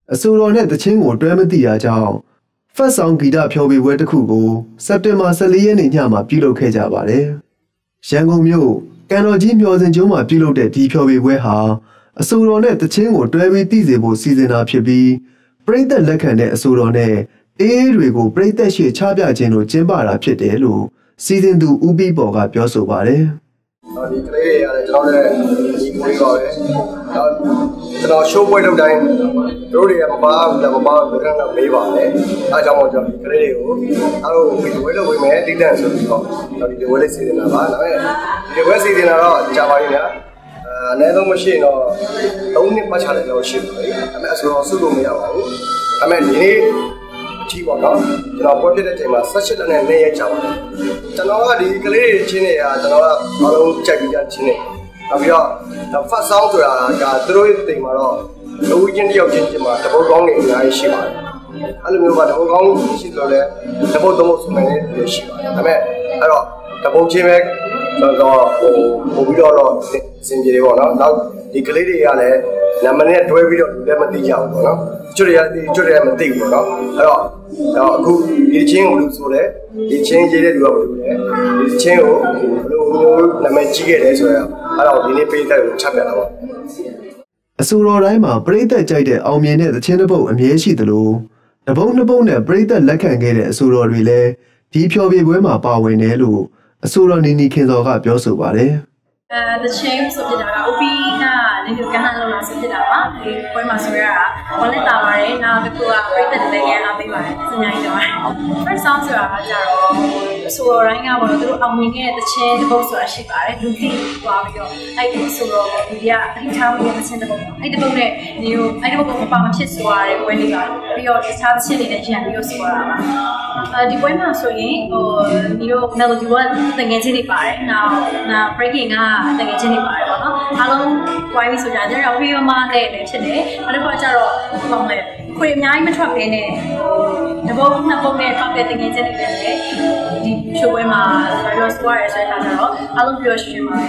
အဆိုတော်နဲ့တချင်းကိုတွဲမသိတာကြောင့်ဖတ်ဆောင်ဂီတဖျော်ဖြေပွဲတစ်ခုကိုစက်တင်ဘာ14ရက်နေ့ညမှာပြုလုပ်ခဲ့ကြပါတယ်။ရန်ကုန်မြို့ကန်တော်ကြီးမျှော်စင်ကျုံးမှာပြုလုပ်တဲ့ဒီဖျော်ဖြေပွဲဟာအဆိုတော်နဲ့တချင်းကိုတွဲပြီးသိစေဖို့စီစဉ်တာဖြစ်ပြီးပရိသတ်လက်ခံတဲ့အဆိုတော်နဲ့အေးတွေကိုပရိသတ်ရှေ့ချပြခြင်းလို့ကျင်းပတာဖြစ်တယ်လို့စီစဉ်သူဦးပြီးပေါ်ကပြောဆိုပါတယ်။ဒီကလေးတွေရတယ်ကျွန်တော်လည်းဒီကိုလေးပါပဲ။ကျွန်တော် show ပွဲလုပ်တိုင်းတို့တွေကမပါဘူးလားမပါဘူးကတော့မေးပါတယ်။အားကြောင့်မို့ကျွန်တော်ဒီကလေးတွေကိုအားလုံးဒီဝဲလုပ်ဝင်မယ်တိတန့်ဆိုပြီးတော့ဒီဝဲလေးစီစဉ်တာပါ။ဒါပေမဲ့ဒီဝဲစီစဉ်တာတော့ကြာပါပြီဗျာ။အနည်းဆုံးမရှိရင်တော့3နှစ်ပတ်ချတယ်လို့ရှိတယ်လေ။ဒါပေမဲ့အဆိုတော့စုလို့မရပါဘူး။ဒါပေမဲ့ဒီနေ့ကြည့်ပါတော့ကျွန်တော်ပွဲဖြစ်တဲ့ချိန်မှာ18လက်နဲ့2ရက်ကြာပါတယ်ကျွန်တော်ကဒီကလေးတွေချင်းနေရကျွန်တော်ကအားလုံးကြိုက်ပြီးကြချင်းနေနောက်ပြီးတော့ first sound ဆိုတာကသူတို့ရဲ့တိမ်မှာတော့လူချင်းတယောက်ချင်းချင်းမှာတပုတ်ကောင်းနေအများကြီးရှိပါတယ်အဲ့လိုမျိုးပါတပုတ်ကောင်းရှိလို့လဲတပုတ်သုံးဖို့ဆိုနေတယ်ရှိပါတယ်ဒါပေမဲ့အဲ့တော့တပုတ်ချင်းပဲတော့ပို့ပြီးတော့စင်ပြေတယ်ပေါ့နော်နောက်ဒီကလေးတွေကလည်းနာမည်နဲ့တွဲပြီးတော့လူလည်းမသိကြဘူးပေါ့နော်ကျွတ်ရည်ကျွတ်ရည်မသိဘူးပေါ့နော်အဲ့တော့အခုဒီချင်းကိုလို့ဆိုလဲဒီချင်းရေးတဲ့လူကဘယ်လိုလဲဒီချင်းကိုဘယ်လိုမျိုးနာမည်ကြီးခဲ့လဲဆိုတော့အဲ့တော့ဒီနေ့ပေးတဲ့ကိုချပြတာပေါ့အဆိုတော်တိုင်းမှာပရိသတ်ကြိုက်တဲ့အောင်မြင်တဲ့သချင်းတစ်ပုဒ်အမြဲရှိသလိုတစ်ပုဒ်နှစ်ပုဒ်နဲ့ပရိသတ်လက်ခံခဲ့တဲ့အဆိုတော်တွေလည်းဒီဖျော်ဖြေပွဲမှာပါဝင်တယ်လို့အဆိုတော်နီနီခင်စော်ကပြောဆိုပါတယ် the change ဆိုပြတာက OP ကနေဒီကဟန်လုံးလာဆိုပြတာပါဒီပွဲမှာဆိုရတာဝလက်တာပါတယ်နောက်တစ်ခုကပြိသက်တဲ့ရန်အားပေးပါတယ်စညာကြီးတော့ first song ဆိုတာကကြတော့ဆိုတော့တိုင်းကဘာလို့သူတို့အောင်မြင်ခဲ့တဲ့တချင်းတစ်ပုဒ်ဆိုတာရှိပါတယ်လူသိသွားပြီးတော့အဲ့ဒီဆိုတော့ဒီကအထိထားမှုတချင်းတစ်ပုဒ်အဲ့ဒီပုဒ်နဲ့ဒီကိုအဲ့ဒီပုဒ်ကိုပါမဖြစ်ဆိုရတဲ့ပွဲလေးပါပြီးတော့တခြားတချင်းတွေနဲ့ရန်ပြီးတော့ဆိုရတာပါဒီပွဲမှာဆိုရင်ဒီတို့ melody ကတကယ်ချင်းနေပါတယ်နောက် breaking ကတကယ်ချင်းနေပါတယ်ပေါ့နော်အားလုံးဝိုင်းပြီးဆိုကြတယ်တော့ video မှာလည်းဖြစ်တယ်နောက်တစ်ခါကျတော့ဟောမယ်ခွေအများကြီးမထွက်ဘဲနဲ့တပုတ်နှစ်ပုတ်နဲ့ပတ်တဲ့တကယ်ချင်းနေတယ်ဒီ show ပွဲမှာ virus square ဆိုတဲ့အခါကျတော့အားလုံးပြောရှင်းပါတယ်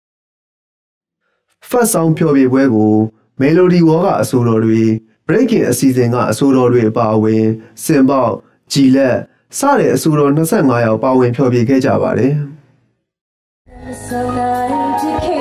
first song ဖျော်ဖြေပွဲကို melody wall ကအဆိုတော်တွေ breaking အစီအစဉ်ကအဆိုတော်တွေအပါအဝင်စင်ပေါက်ကြည်လက်စတဲ့အဆိုတော်25ယောက်ပါဝင်ဖျော်ဖြေခဲ့ကြပါတယ်